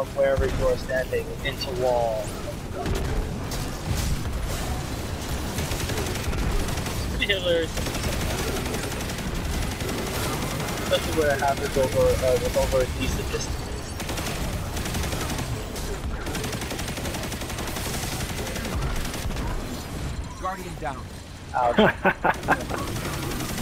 from wherever you're standing into wall. It's pretty hilarious, especially when it happens over a decent distance. Guardian down. Ouch.